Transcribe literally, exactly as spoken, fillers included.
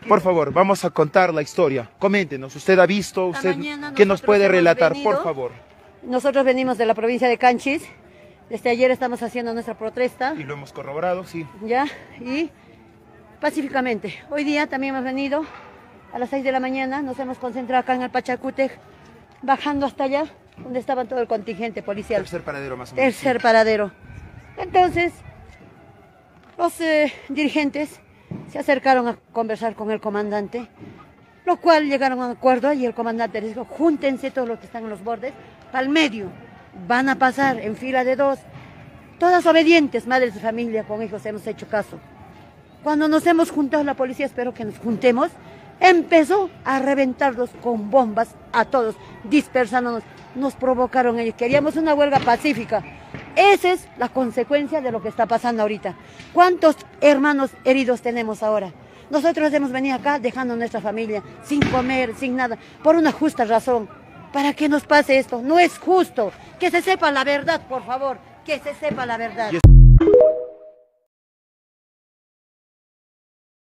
Por favor, vamos a contar la historia. Coméntenos, usted ha visto, usted que nos puede relatar, venido, por favor. Nosotros venimos de la provincia de Canchis. Desde ayer estamos haciendo nuestra protesta. Y lo hemos corroborado, sí. Ya, y pacíficamente. Hoy día también hemos venido a las seis de la mañana, nos hemos concentrado acá en el Pachacútec, bajando hasta allá, donde estaba todo el contingente policial. Tercer paradero más o menos. Tercer sí. paradero. Entonces, los eh, dirigentes se acercaron a conversar con el comandante, lo cual llegaron a un acuerdo y el comandante les dijo, júntense todos los que están en los bordes, al medio, van a pasar en fila de dos, todas obedientes, madres de familia, con hijos, hemos hecho caso. Cuando nos hemos juntado, la policía espero que nos juntemos, empezó a reventarlos con bombas a todos, dispersándonos, nos provocaron ellos, queríamos una huelga pacífica. Esa es la consecuencia de lo que está pasando ahorita. ¿Cuántos hermanos heridos tenemos ahora? Nosotros hemos venido acá dejando a nuestra familia sin comer, sin nada, por una justa razón. ¿Para qué nos pase esto? No es justo. Que se sepa la verdad, por favor. Que se sepa la verdad.